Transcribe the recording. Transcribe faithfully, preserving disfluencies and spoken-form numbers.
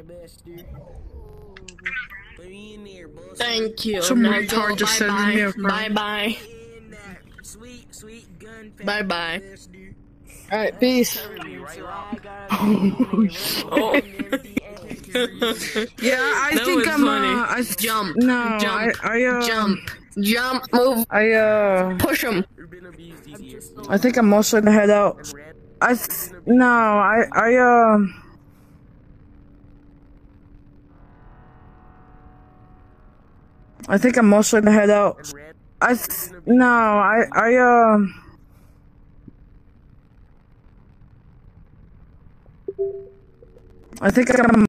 Thank you. Some Now retard go, just bye said in here. bye. Bye bye. Bye bye. Alright, peace. Oh. Yeah, I That think was I'm funny. uh I Jump. no, Jump. I I uh Jump. Jump. Move. I uh Push him. I think I'm mostly gonna head out. I th no, I I uh I think I'm mostly gonna head out. I th no, I I uh I think I'm